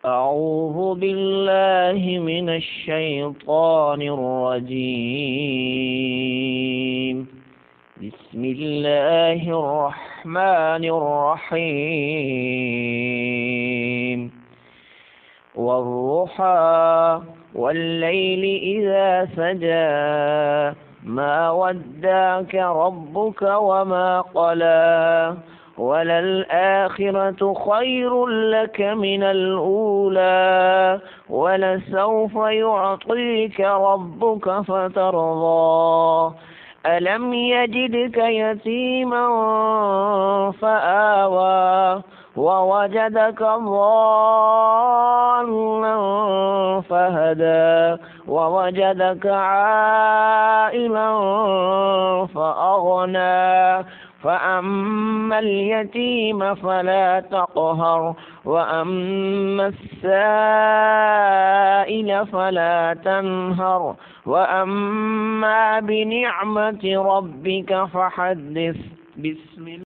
أعوذ بالله من الشيطان الرجيم. بسم الله الرحمن الرحيم. والضحى والليل إذا سجى ما ودعك ربك وما قلى وللآخرة خير لك من الأولى ولسوف يعطيك ربك فترضى ألم يجدك يتيما فآوى ووجدك ضالا فهدى ووجدك عائلا فأغنى فأما اليتيم فلا تقهر وأما السائل فلا تنهر وأما بنعمة ربك فحدث. بسم الله.